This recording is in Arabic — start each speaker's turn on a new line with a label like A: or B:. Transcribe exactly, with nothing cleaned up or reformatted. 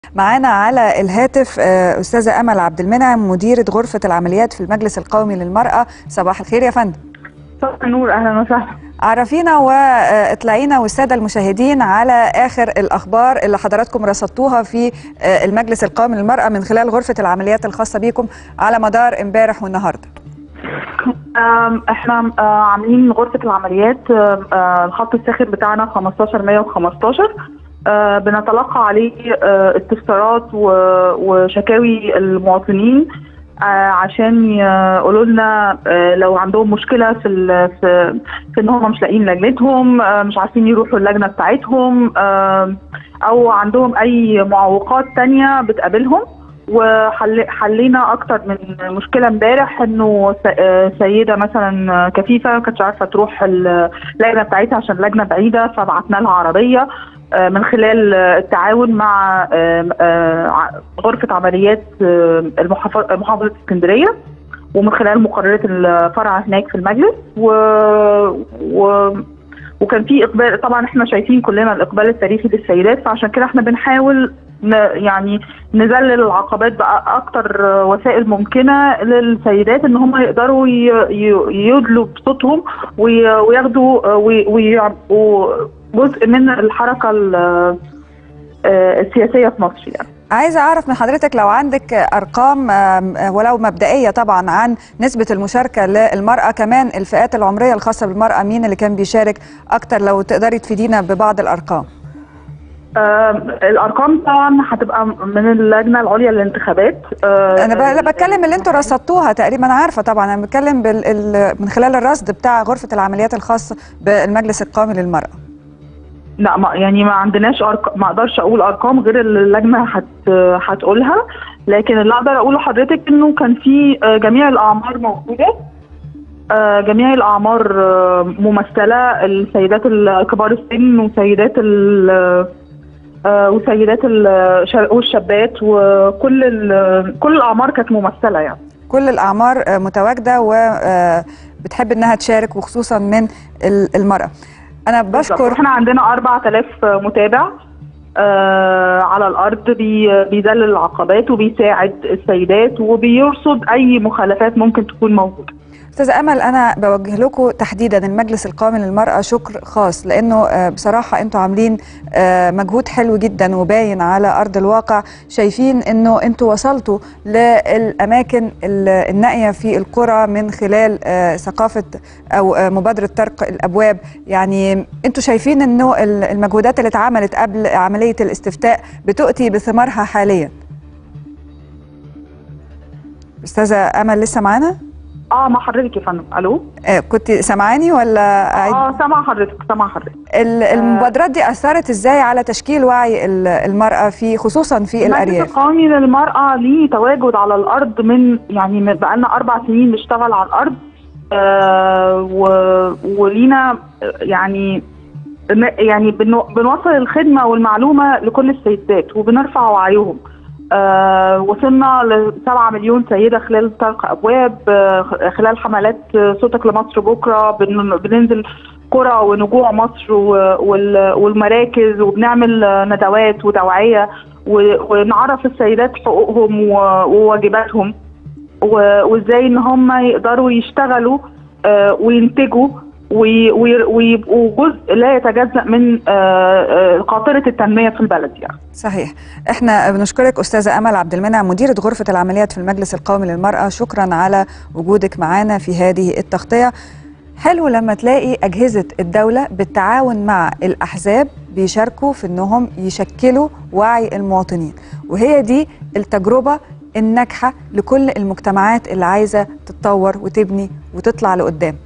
A: معانا على الهاتف أستاذة أمل عبد المنعم، مديرة غرفة العمليات في المجلس القومي للمرأة. صباح الخير يا فندم.
B: صباح النور، أهلا وسهلا.
A: عرفينا واطلعينا والسادة المشاهدين على آخر الأخبار اللي حضراتكم رصدتوها في المجلس القومي للمرأة من خلال غرفة العمليات الخاصة بيكم على مدار امبارح والنهارده.
B: احنا عاملين غرفة العمليات الخط الساخن بتاعنا خمستاشر مية وخمستاشر، بنتلقى عليه استفسارات وشكاوي المواطنين عشان يقولوا لنا لو عندهم مشكله في في, في ان هم مش لاقيين لجنتهم، مش عارفين يروحوا اللجنه بتاعتهم، او عندهم اي معوقات تانية بتقابلهم. وحلينا اكتر من مشكله امبارح، انه سيده مثلا كفيفه ما كانتش عارفه تروح اللجنه بتاعتها عشان اللجنه بعيده، فبعتنا لها عربيه من خلال التعاون مع غرفة عمليات محافظة اسكندرية، ومن خلال مقررة الفرع هناك في المجلس. و... و... وكان في إقبال، طبعا احنا شايفين كلنا الإقبال التاريخي للسيدات، فعشان كده احنا بنحاول ن... يعني نذلل العقبات بأكتر وسائل ممكنة للسيدات ان هم يقدروا ي... يدلوا بصوتهم وي... وياخدوا وي... وي... و... جزء من الحركة السياسية في مصر. يعني
A: عايزة أعرف من حضرتك لو عندك أرقام ولو مبدئية طبعا عن نسبة المشاركة للمرأة، كمان الفئات العمرية الخاصة بالمرأة، مين اللي كان بيشارك أكتر؟ لو تقدري تفيدينا ببعض الأرقام.
B: آه الأرقام طبعا هتبقى من اللجنة العليا للانتخابات.
A: آه أنا بتكلم اللي أنتوا رصدتوها تقريبا، عارفة طبعا أنا بتكلم من خلال الرصد بتاع غرفة العمليات الخاصة بالمجلس القومي للمرأة.
B: لا، ما يعني ما عندناش أرقام، ما اقدرش اقول ارقام غير اللي اللجنه هت هتقولها، لكن اللي اقدر اقوله لحضرتك انه كان في جميع الاعمار موجوده، جميع الاعمار ممثله، السيدات كبار السن وسيدات ال وسيدات والشابات، وكل كل الاعمار كانت ممثله. يعني
A: كل الاعمار متواجده وبتحب انها تشارك، وخصوصا من المراه. أنا بشكر.
B: احنا عندنا أربعة آلاف متابع آه على الأرض، بي بيذلل العقبات وبيساعد السيدات وبيرصد أي مخالفات ممكن تكون موجودة.
A: أستاذة أمل، أنا بوجه لكم تحديدا المجلس القومي للمرأة شكر خاص، لأنه بصراحة أنتوا عاملين مجهود حلو جدا وباين على أرض الواقع. شايفين أنه أنتوا وصلتوا للأماكن النائية في القرى من خلال ثقافة أو مبادرة طرق الأبواب. يعني أنتوا شايفين أنه المجهودات اللي اتعملت قبل عملية الاستفتاء بتؤتي بثمارها حاليا. أستاذة أمل لسه معانا؟
B: اه مع حضرتك يا فندم. الو،
A: آه كنت سامعاني ولا؟
B: اه سامعه حضرتك، سامعه حضرتك.
A: المبادرات دي اثرت ازاي على تشكيل وعي المراه في خصوصا في الارياف؟
B: المجلس القومي للمراه ليه تواجد على الارض من يعني بقى لنا اربع سنين نشتغل على الارض، آه ولينا يعني يعني بنوصل الخدمه والمعلومه لكل السيدات وبنرفع وعيهم. آه وصلنا لسبعة مليون سيدة خلال طرق أبواب، آه خلال حملات صوتك لمصر بكرة، بن بننزل قرى ونجوع مصر والمراكز، وبنعمل ندوات وتوعية ونعرف السيدات حقوقهم وواجباتهم، وازاي ان هم يقدروا يشتغلوا آه وينتجوا ويبقوا جزء لا يتجزأ من قاطرة التنمية في البلد. يعني
A: صحيح. احنا بنشكرك أستاذة أمل عبد المنعم، مديرة غرفة العمليات في المجلس القومي للمرأة. شكرا على وجودك معنا في هذه التغطية. حلو لما تلاقي أجهزة الدولة بالتعاون مع الأحزاب بيشاركوا في أنهم يشكلوا وعي المواطنين، وهي دي التجربة الناجحة لكل المجتمعات اللي عايزة تتطور وتبني وتطلع لقدام.